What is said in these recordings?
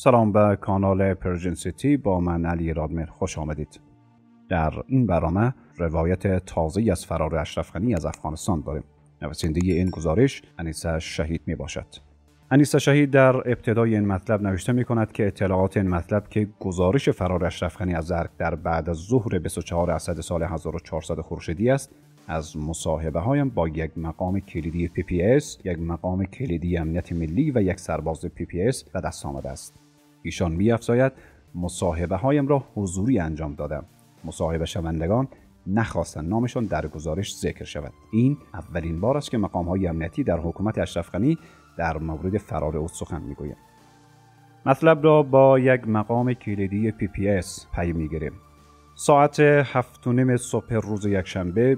سلام به کانال پرژن سیتی، با من علی رادمر خوش آمدید. در این برنامه روایت تازه‌ای از فرار اشرف غنی از افغانستان داریم. نویسنده این گزارش انیسه شهید می باشد. انیسه شهید در ابتدای این مطلب نوشته می کند که اطلاعات این مطلب که گزارش فرار اشرف غنی از ارگ در بعد از ظهر 24 اسد سال 1400 خورشیدی است، از مصاحبه هایم با یک مقام کلیدی PPS، یک مقام کلیدی امنیت ملی و یک سرباز PPS به دست آمده است. ایشان می‌افزاید مصاحبه هایم را حضوری انجام دادم. مصاحبه شوندگان نخواستند نامشان در گزارش ذکر شود. این اولین بار است که مقام های امنیتی در حکومت اشرف غنی در مورد فرار او سخن میگویند. مطلب را با یک مقام کلیدی PPS پی میگیریم. ساعت 7:30 صبح روز یکشنبه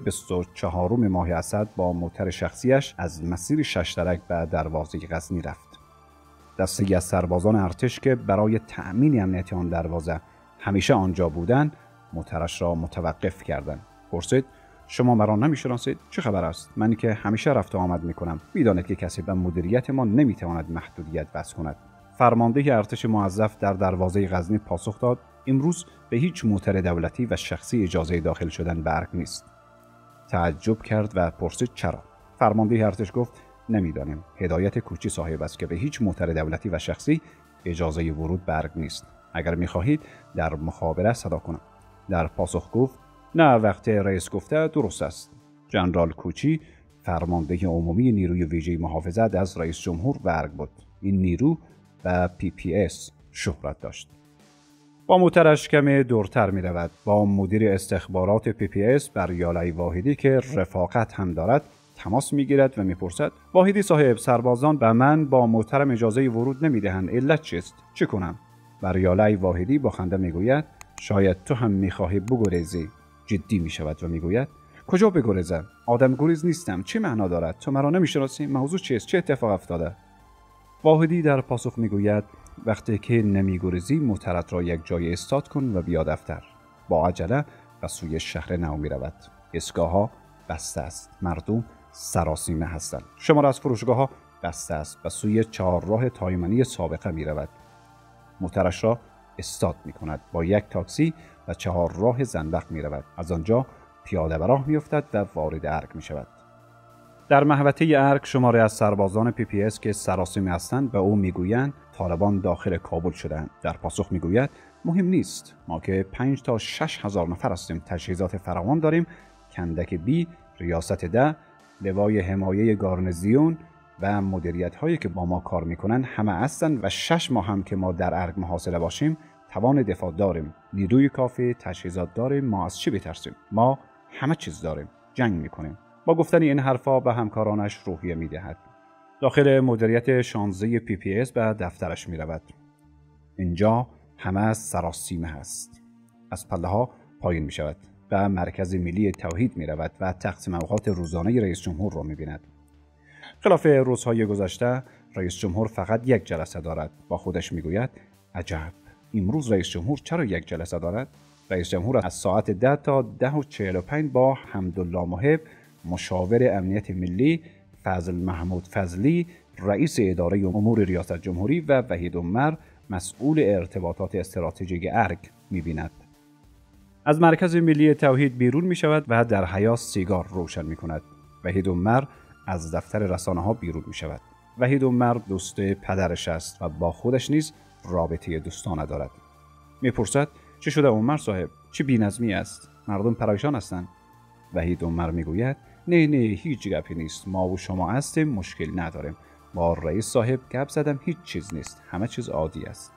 24 ماه اسد با موتر شخصیش از مسیر ششترک به دروازه غزنی رفت. دسته‌ای از سربازان ارتش که برای تأمین امنیت آن دروازه همیشه آنجا بودند، موترش را متوقف کردند. پرسید: شما مرا نمی‌شناسید؟ چه خبر است؟ من که همیشه رفت و آمد می‌کنم. می‌دانید که کسی به مدیریت ما نمی‌تواند محدودیت وضع کند. فرمانده ارتش موظف در دروازه غزنی پاسخ داد: امروز به هیچ موتر دولتی و شخصی اجازه داخل شدن به ارگ نیست. تعجب کرد و پرسید: چرا؟ فرمانده ارتش گفت: نمیدانیم. هدایت کوچی صاحب است که به هیچ موتر دولتی و شخصی اجازه ورود به ارگ نیست. اگر می‌خواهید در مخابره صدا کنم. در پاسخ گفت: نه، وقت رئیس گفته درست است. ژنرال کوچی فرمانده عمومی نیروی ویژه محافظت از رئیس جمهور به ارگ بود. این نیرو به PPS شهرت داشت. با موترش کمی دورتر می رود. با مدیر استخبارات PPS بریالی واحدی که رفاقت هم دارد تماس می گیرد و می پرسد: واحدی صاحب، سربازان به من با موترم اجازه ورود نمی دهند. علت چیست؟ چه کنم؟ بریالی واحدی با خنده می گوید: شاید تو هم می خواهی بگریزی. جدی می شود و می گوید: کجا بگریزم؟ آدم گریز نیستم. چه معنا دارد؟ تو مرا نمی شناسی؟ موضوع چیست؟ چه اتفاق افتاده؟ واحدی در پاسخ می گوید: وقتی که نمی گریزی موترت را یک جای استاد کن و بیا دفتر. با عجله به سوی شهر نو می رود. ایستگاه ها بسته است. مردم سراسیمه هستند. شمار از فروشگاه ها بسته است. به سوی چهارراه تایمنی سابقه می رود. موترش را استاد می کند. با یک تاکسی و چهارراه زنبق می رود. از آنجا پیاده به راه می افتد و وارد ارگ می شود. در محوطه ارگ شماری از سربازان PPS که سراسیمه هستند به او میگویند طالبان داخل کابل شدند. در پاسخ میگوید: مهم نیست، ما که 5 تا 6 هزار نفر هستیم، تجهیزات فراوان داریم، کندک بی، ریاست ده، لوای حمایه گارنزیون و مدیریت هایی که با ما کار میکنن همه هستند و 6 ماه هم که ما در ارگ محاصره باشیم توان دفاع داریم، نیروی کافی، تجهیزات داریم. ما از چی بترسیم؟ ما همه چیز داریم. جنگ میکنیم. با گفتن این حرفا به همکارانش روحیه میدهد. داخل مدیریت 16 PPS به دفترش می رود. اینجا همه سراسیمه هست. از پله ها پایین می شود. به مرکز ملی توحید می رود و تقسیم اوقات روزانه رئیس جمهور را می بیند. خلاف روزهای گذشته رئیس جمهور فقط یک جلسه دارد. با خودش می گوید: عجب، امروز رئیس جمهور چرا یک جلسه دارد؟ رئیس جمهور از ساعت 10 تا 10:45 با حمدالله محب، مشاور امنیت ملی، فضل محمود فضلی، رئیس اداره امور ریاست جمهوری و وحید عمر، مسئول ارتباطات استراتژیک ارگ می‌بیند. از مرکز ملی توحید بیرون می‌شود و در حیاط سیگار روشن می‌کند. وحید عمر از دفتر رسانه‌ها بیرون می‌شود. وحید عمر دوست پدرش است و با خودش نیز رابطه دوستانه دارد. می‌پرسد: چه شده عمر صاحب؟ چه بی‌نظمی است؟ مردم پریشان هستند. وحید عمر میگوید: نه هیچ گپی نیست. ما و شما هستیم، مشکل نداریم. با رئیس صاحب گپ زدم، هیچ چیز نیست. همه چیز عادی است.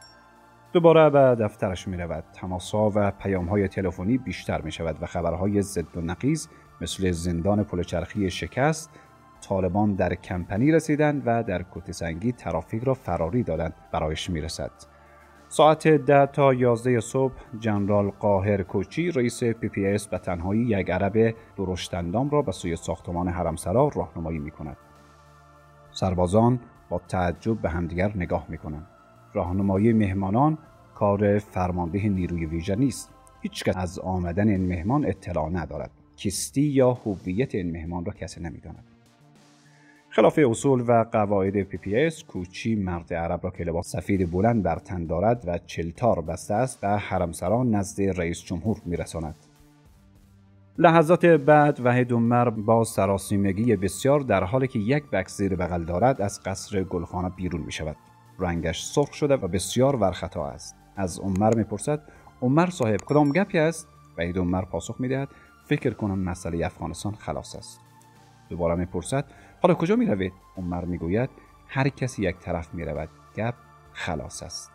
دوباره به دفترش می رود. تماس‌ها و پیام‌های تلفنی بیشتر می شود و خبرهای ضد و نقیض مثل زندان پلچرخی شکست، طالبان در کمپنی رسیدند و در کتسنگی ترافیک را فراری دادند برایش می رسد. ساعت 10 تا 11 صبح ژنرال قاهر کوچی رئیس PPS به تنهایی یک عرب درشت‌اندام را به سوی ساختمان حرمسرا راهنمایی می‌کند. سربازان با تعجب به همدیگر نگاه می‌کنند. راهنمایی مهمانان کار فرمانده نیروی ویژه نیست. هیچکس از آمدن این مهمان اطلاع ندارد. کیستی یا هویت این مهمان را کسی نمی‌داند. خلاف اصول و قواعد PPS، کوچی مرد عرب را که لباس سفید بلند بر تن دارد و چلتار بسته است و حرمسرا نزد رئیس جمهور می‌رساند. لحظات بعد وحید عمر با سراسیمگی بسیار در حالی که یک بکس زیر بغل دارد از قصر گلخانه بیرون می شود. رنگش سرخ شده و بسیار ورخطا است. از عمر می پرسد: عمر صاحب کدام گپی است؟ وحید عمر پاسخ می دهد: فکر کنم مسئله افغانستان خلاص است. دوباره می پرسد: حالا کجا می روید؟ عمر می گوید: هر کسی یک طرف می رود. گپ خلاص است.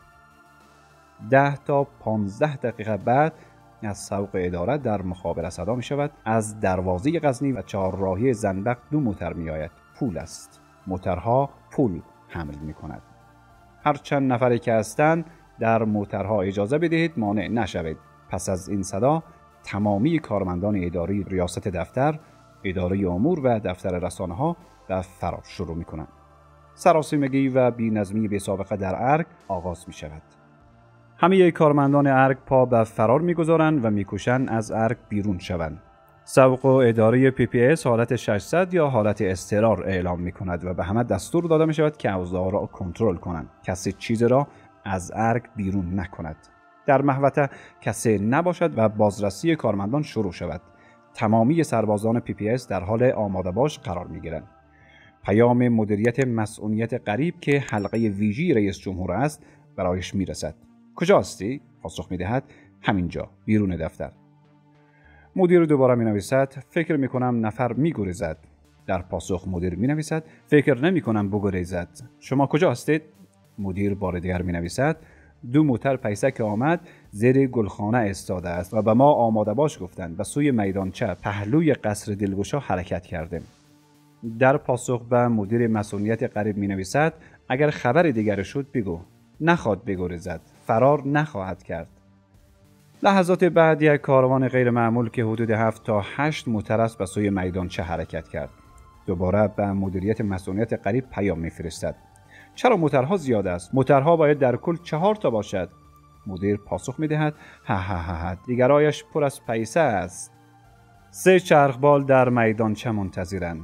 10 تا 15 دقیقه بعد از سوق اداره در مخابره صدا می شود: از دروازه غزنی و چهارراهی زنبق 2 موتر می آید. پول است. موترها پول حمل می کند. هر چند نفری که هستند در موترها اجازه بدهید، مانع نشوید. پس از این صدا تمامی کارمندان اداری ریاست دفتر، اداره امور و دفتر رسانه ها به فرار شروع می کنند. سراسیمگی و بی‌نظمی بی سابقه در ارگ آغاز می شود. همه کارمندان ارگ پا به فرار می‌گذارند و می‌کوشند از ارگ بیرون شوند. سوق و اداره PPS حالت 600 یا حالت اضطرار اعلام می‌کند و به همه دستور داده می‌شود که اوضاع را کنترل کنند. کسی چیزی را از ارگ بیرون نکند. در محوطه کسی نباشد و بازرسی کارمندان شروع شود. تمامی سربازان PPS در حال آماده باش قرار می‌گیرند. پیام مدیریت مسئولیت قریب که حلقه ویژی رئیس جمهور است برایش می‌رسد. کجا هستی؟ پاسخ می‌دهد: همینجا، بیرون دفتر. مدیر دوباره می‌نویسد: فکر می‌کنم نفر می‌گریزد. در پاسخ مدیر می‌نویسد: فکر نمی‌کنم بگریزد. شما کجا هستید؟ مدیر بار دیگر می‌نویسد: 2 موتر پیسک آمد زیر گلخانه استاده است و به ما آماده باش گفتند و سوی میدانچه پهلوی قصر دلگشا حرکت کردیم. در پاسخ به مدیر مسئولیت قریب می‌نویسد: اگر خبر دیگر شد بگو. نخواد بگریزد. فرار نخواهد کرد. لحظات بعد یک کاروان غیر معمول که حدود 7 تا 8 موتر است به سوی میدانچه حرکت کرد. دوباره به مدیریت مسئولیت قریب پیام می‌فرستد: چرا موترها زیاد است؟ موترها باید در کل 4 تا باشد. مدیر پاسخ می‌دهد: دیگرایش پر از پیسه است. 3 چرخبال در میدانچه منتظرند.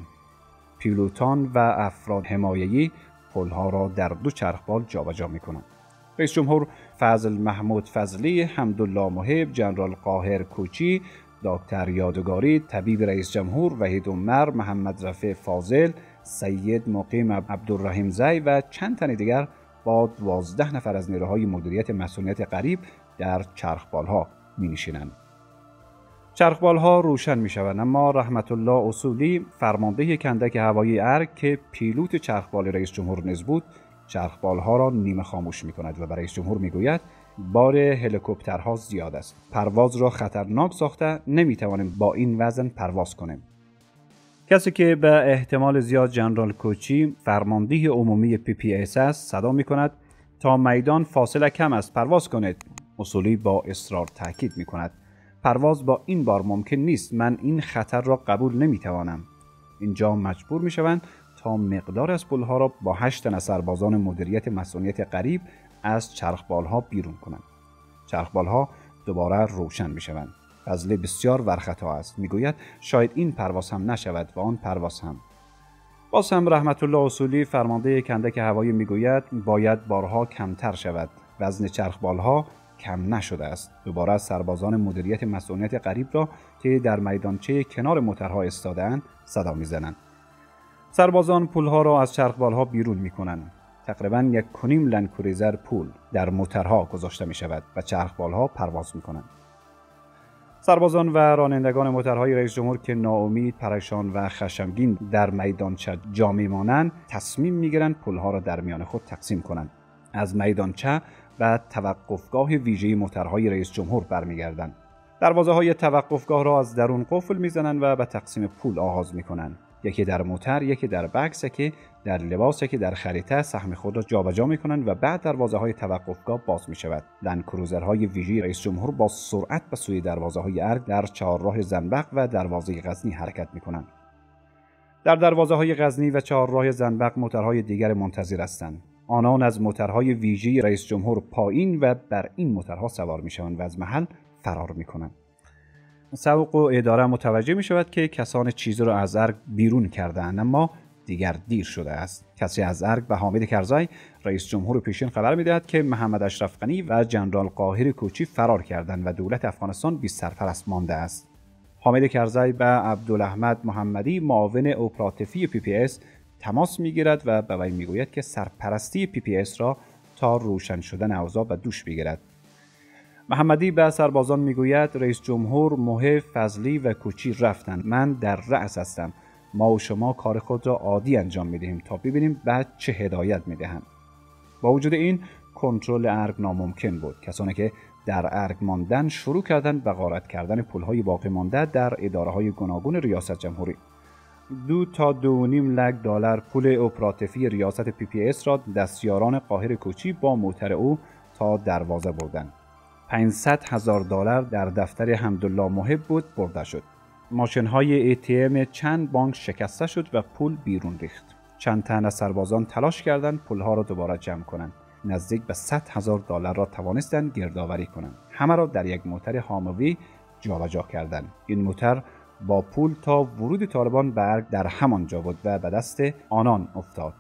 پیلوتان و افراد حمایه‌ای پلها را در 2 چرخبال جابجا می‌کنند. رئیس جمهور فضل محمود فضلی، حمدالله محب، جنرال قاهر کوچی، دکتر یادگاری، طبیب رئیس جمهور وحید عمر، محمد رفیع فاضل، سید مقیم عبدالرحیم زی و چند تن دیگر با 12 نفر از نیروهای مدیریت مسئولیت قریب در چرخبالها می‌نشینند. چرخبالها روشن می‌شوند، اما رحمت الله اصولی، فرمانده کندک هوایی ارگ که پیلوت چرخبال رئیس جمهور نیز بود، چرخبالها را نیمه خاموش می‌کند و برای رئیس جمهور می‌گوید: بار هلیکوپترها زیاد است. پرواز را خطرناک ساخته، نمی‌توانیم با این وزن پرواز کنیم. کسی که به احتمال زیاد جنرال کوچی، فرمانده عمومی PPS است، صدا می‌کند: تا میدان فاصله کم است، پرواز کنید. اصولی با اصرار تاکید می‌کند: پرواز با این بار ممکن نیست. من این خطر را قبول نمی‌توانم. اینجا مجبور می‌شوند تا مقدار از پلها را با 8 تن از سربازان مدیریت مسئولیت قریب از چرخبالها بیرون کنند. چرخبالها دوباره روشن می‌شوند. فضلی بسیار ورخطا است. میگوید: شاید این پرواز هم نشود و آن پرواز هم. باز هم رحمت الله اصولی، فرمانده کندک هوایی، میگوید: باید بارها کمتر شود. وزن چرخبالها کم نشده است. دوباره سربازان مدیریت مسئولیت قریب را که در میدانچه کنار موترها ایستاده‌اند صدا می‌زنند. سربازان پولها را از چرخبالها بیرون می‌کنند. تقریباً 1.5 لندکروزر پول در موترها گذاشته می‌شود و چرخبالها پرواز می‌کنند. سربازان و رانندگان موترهای رئیس جمهور که ناامید، پریشان و خشمگین در میدانچه جا می‌مانند، تصمیم می‌گیرند پولها را در میان خود تقسیم کنند. از میدانچه و توقفگاه ویژه موترهای رئیس جمهور برمیگردند. دروازه‌های توقفگاه را از درون قفل می‌زنند و به تقسیم پول آغاز می‌کنند. یکی در موتر، یکی در بکس، یکی در لباس، یکی در خریطه سهم خود را جابجا می‌کنند و بعد دروازه‌های توقفگاه باز می‌شود. لندکروزرهای ویژه رئیس جمهور با سرعت به سوی دروازه‌های ارگ در چهارراه زنبق و دروازه غزنی حرکت می‌کنند. در دروازه‌های غزنی و چهارراه زنبق موترهای دیگر منتظر هستند. آنان از موترهای ویژه رئیس جمهور پایین و بر این موترها سوار می‌شوند و از محل فرار می‌کنند. سوق و اداره متوجه می‌شود که کسان چیزی را از ارگ بیرون کرده‌اند، اما دیگر دیر شده است. کسی از ارگ به حامد کرزی رئیس جمهور پیشین خبر می‌دهد که محمد اشرف غنی و جنرال قاهر کوچی فرار کردند و دولت افغانستان بی سرپرست مانده است. حامد کرزی به عبدالاحمد محمدی معاون اپراتیفی PPS تماس می‌گیرد و به وی می‌گوید که سرپرستی PPS را تا روشن شدن اوضاع به دوش بگیرد. محمدی به سربازان میگوید رئیس جمهور محب، فضلی و کوچی رفتند. من در رأس هستم. ما و شما کار خود را عادی انجام میدهیم تا ببینیم بعد چه هدایت میدهند. با وجود این کنترل ارگ ناممکن بود. کسانی که در ارگ ماندن شروع کردند به غارت کردن پولهای باقی مانده در اداره‌های گوناگون ریاست جمهوری. 2 تا 2.5 لک دلار پول اپراتیفی ریاست PPS را دستیاران قاهر کوچی با موتر او تا دروازه بردند. 500,000 دلار در دفتر حمدالله محب بود برده شد. ماشین‌های ATM چند بانک شکسته شد و پول بیرون ریخت. چند تن از سربازان تلاش کردند پولها را دوباره جمع کنند. نزدیک به 100,000 دلار را توانستند گردآوری کنند. همه را در یک موتر هاموی جابجا کردند. این موتر با پول تا ورود طالبان به ارگ در همان جا بود و به دست آنان افتاد.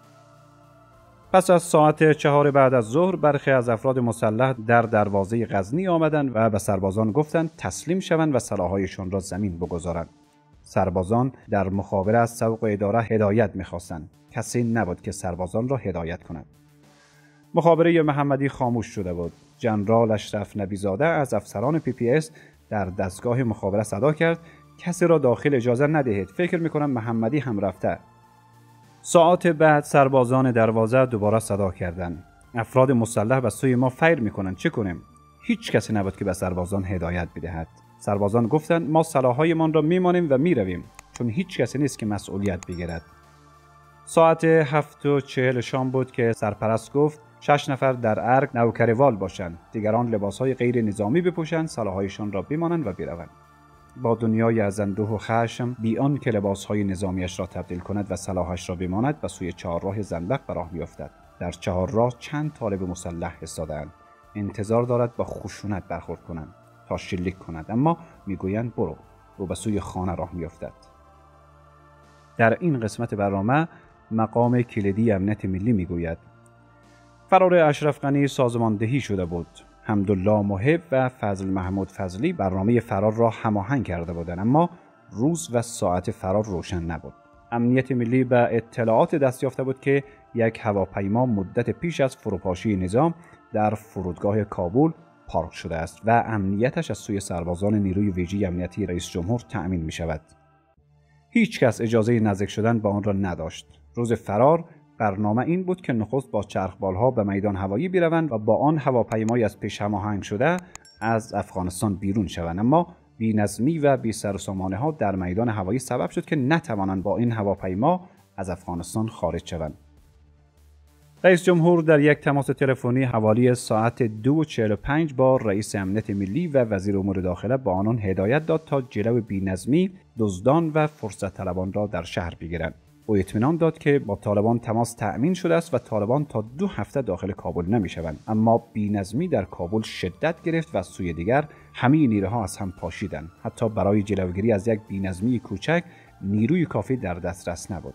پس از ساعت 4 بعد از ظهر برخی از افراد مسلح در دروازه غزنی آمدند و به سربازان گفتند تسلیم شوند و سلاح‌هایشان را زمین بگذارند. سربازان در مخابره از سوق اداره هدایت می‌خواستند. کسی نبود که سربازان را هدایت کند. مخابره محمدی خاموش شده بود. جنرال اشرف نبی‌زاده از افسران PPS در دستگاه مخابره صدا کرد کسی را داخل اجازه ندهید. فکر می‌کنم محمدی هم رفته. ساعت بعد سربازان دروازه دوباره صدا کردند. افراد مسلح به سوی ما فیر میکنند. چه کنیم؟ هیچ کسی نبود که به سربازان هدایت بدهد. سربازان گفتند ما سلاح‌هایمان را میمانیم و میرویم چون هیچ کسی نیست که مسئولیت بگیرد. ساعت 7:40 شام بود که سرپرست گفت 6 نفر در ارگ نوکروال باشند. دیگران لباس‌های غیر نظامی بپوشند، سلاح‌هایشان را بمانند و بروند. با دنیای از اندوه و خشم بی آن که لباسهای نظامیش را تبدیل کند و سلاحش را بماند به سوی چهارراه زنبق به راه میافتد. در چهارراه چند طالب مسلح ایستاده‌اند. انتظار دارد با خشونت برخورد کنند تا شلیک کند، اما میگویند برو به سوی خانه راه میافتد. در این قسمت برنامه مقام کلیدی امنیت ملی میگوید فرار اشرف غنی سازماندهی شده بود. حمدالله محب و فضل محمود فضلی برنامه فرار را هماهنگ کرده بودند، اما روز و ساعت فرار روشن نبود. امنیت ملی به اطلاعات دست یافته بود که یک هواپیما مدت پیش از فروپاشی نظام در فرودگاه کابل پارک شده است و امنیتش از سوی سربازان نیروی ویژه امنیتی رئیس جمهور تأمین می شود. هیچ کس اجازه نزدیک شدن به آن را نداشت. روز فرار برنامه این بود که نخست با چرخبالها به میدان هوایی بروند و با آن هواپیمایی از پیش هماهنگ شده از افغانستان بیرون شوند، اما بی‌نظمی و بی سر و سامانه ها در میدان هوایی سبب شد که نتوانند با این هواپیما از افغانستان خارج شوند. رئیس جمهور در یک تماس تلفنی حوالی ساعت 2:45 با رئیس امنیت ملی و وزیر امور داخله با آنان هدایت داد تا جلو بی‌نظمی، دزدان و فرصت طلبان را در شهر بگیرند. او اطمینان داد که با طالبان تماس تأمین شده است و طالبان تا 2 هفته داخل کابل نمی‌شوند. اما بی‌نظمی در کابل شدت گرفت و از سوی دیگر همه نیروها از هم پاشیدند. حتی برای جلوگیری از یک بی‌نظمی کوچک نیروی کافی در دسترس نبود.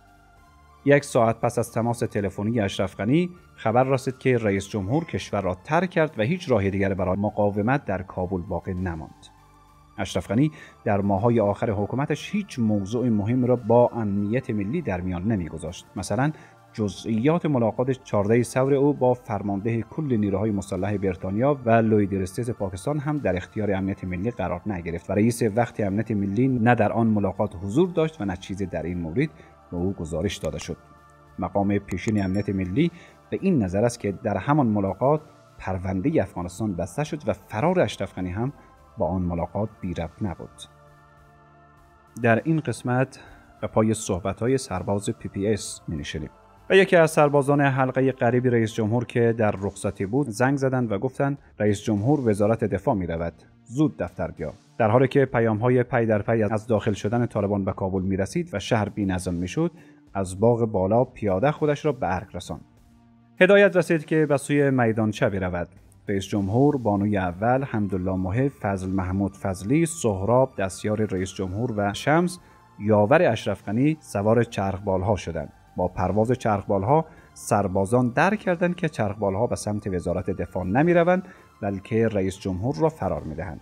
1 ساعت پس از تماس تلفنی اشرف غنی خبر رسید که رئیس جمهور کشور را ترک کرد و هیچ راه دیگری برای مقاومت در کابل باقی نماند. اشرف غنی در ماه‌های آخر حکومتش هیچ موضوع مهم را با امنیت ملی در میان نمی‌گذاشت. مثلا جزئیات ملاقات 14 ثور او با فرمانده کل نیروهای مسلح بریتانیا و لوید رستیز پاکستان هم در اختیار امنیت ملی قرار نگرفت و رئیس وقت امنیت ملی نه در آن ملاقات حضور داشت و نه چیزی در این مورد به او گزارش داده شد. مقام پیشین امنیت ملی به این نظر است که در همان ملاقات پرونده افغانستان بسته شد و فرار اشرف غنی هم با آن ملاقات بی ربط نبود. در این قسمت به پای صحبت‌های سرباز PPS می‌نشینیم. و یکی از سربازان حلقه قریب رئیس جمهور که در رخصتی بود زنگ زدند و گفتند رئیس جمهور وزارت دفاع می‌رود، زود دفتر بیا. در حالی که پیام‌های پی در پی از داخل شدن طالبان به کابل می‌رسید و شهر بی‌نظم می‌شد، از باغ بالا پیاده خودش را به ارگ رساند. هدایت رسید که به سوی میدانچه برود. رئیس جمهور، بانوی اول، حمدالله محب، فضل محمود فضلی، سهراب دستیار رئیس جمهور و شمس یاور اشرف غنی سوار چرخبالها شدند. با پرواز چرخبالها سربازان درک کردند که چرخبالها به سمت وزارت دفاع نمی‌روند، بلکه رئیس جمهور را فرار می‌دهند.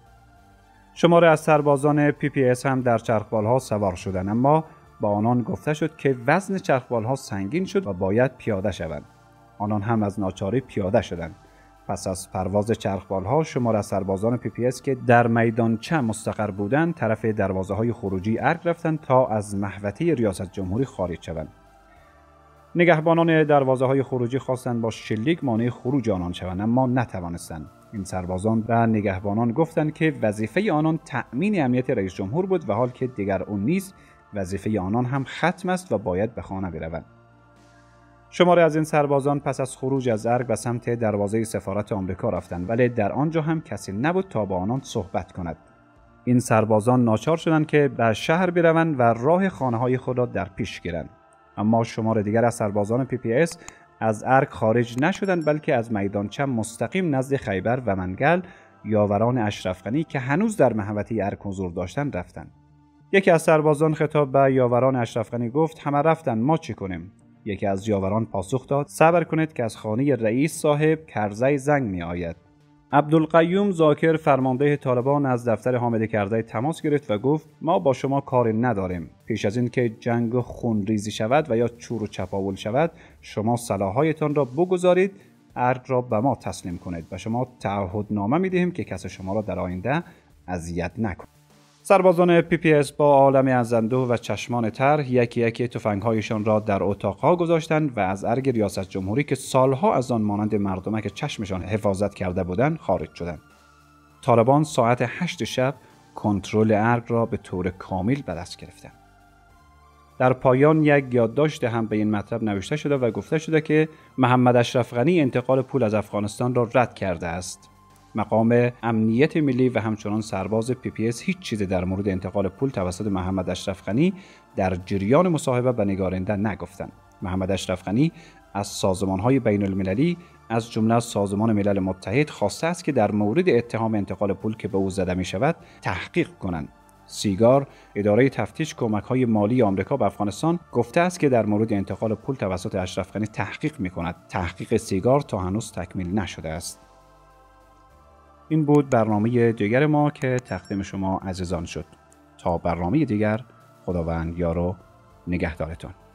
شماری از سربازان PPS هم در چرخبالها سوار شدند، اما با آنان گفته شد که وزن چرخبالها سنگین شد و باید پیاده شوند. آنان هم از ناچاری پیاده شدند. پس از پرواز چرخبالها شمار از سربازان PPS که در میدانچه مستقر بودند طرف دروازه‌های خروجی ارگ رفتند تا از محوطه ریاست جمهوری خارج شوند. نگهبانان دروازه‌های خروجی خواستند با شلیک مانع خروج آنان شوند، اما نتوانستند. این سربازان و نگهبانان گفتند که وظیفه آنان تأمین امنیت رئیس جمهور بود و حال که دیگر اون نیست، وظیفه آنان هم ختم است و باید به خانه بروند. شماری از این سربازان پس از خروج از ارگ به سمت دروازه سفارت آمریکا رفتند، ولی در آنجا هم کسی نبود تا با آنان صحبت کند. این سربازان ناچار شدند که به شهر بروند و راه خانه‌های خود را در پیش گیرند. اما شمار دیگر از سربازان PPS از ارگ خارج نشدند، بلکه از میدانچه مستقیم نزد خیبر و منگل یاوران اشرف غنی که هنوز در محوطه ارگ حضور داشتند رفتند. یکی از سربازان خطاب به یاوران اشرف غنی گفت همه رفتند، ما چی کنیم؟ یکی از یاوران پاسخ داد صبر کنید که از خانه رئیس صاحب کرزی زنگ می آید. عبدالقیوم ذاکر فرمانده طالبان از دفتر حامد کرزی تماس گرفت و گفت ما با شما کاری نداریم. پیش از این که جنگ خونریزی شود و یا چور و چپاول شود، شما سلاح‌هایتان را بگذارید، ارگ را به ما تسلیم کنید و شما تعهدنامه می‌دهیم که کس شما را در آینده اذیت نکند. سربازان PPS با عالم از اندوه و چشمان تر یکی یکی تفنگ‌هایشان را در اتاق‌ها گذاشتند و از ارگ ریاست جمهوری که سالها از آن مانند مردمک چشمشان حفاظت کرده بودند خارج شدند. طالبان ساعت 8 شب کنترل ارگ را به طور کامل به دست گرفتند. در پایان یک یادداشت هم به این مطلب نوشته شده و گفته شده که محمد اشرف غنی انتقال پول از افغانستان را رد کرده است. مقام امنیت ملی و همچنان سرباز PPS هیچ چیزی در مورد انتقال پول توسط محمد اشرف غنی در جریان مصاحبه به نگارنده نگفتند. محمد اشرف غنی از سازمان‌های بین‌المللی از جمله سازمان ملل متحد خواسته است که در مورد اتهام انتقال پول که به او زده می‌شود تحقیق کنند. سیگار، اداره تفتیش کمک‌های مالی آمریکا به افغانستان، گفته است که در مورد انتقال پول توسط اشرف غنی تحقیق می‌کند. تحقیق سیگار تا هنوز تکمیل نشده است. این بود برنامه دیگر ما که تقدیم شما عزیزان شد. تا برنامه دیگر، خداوند یار و نگهدارتان.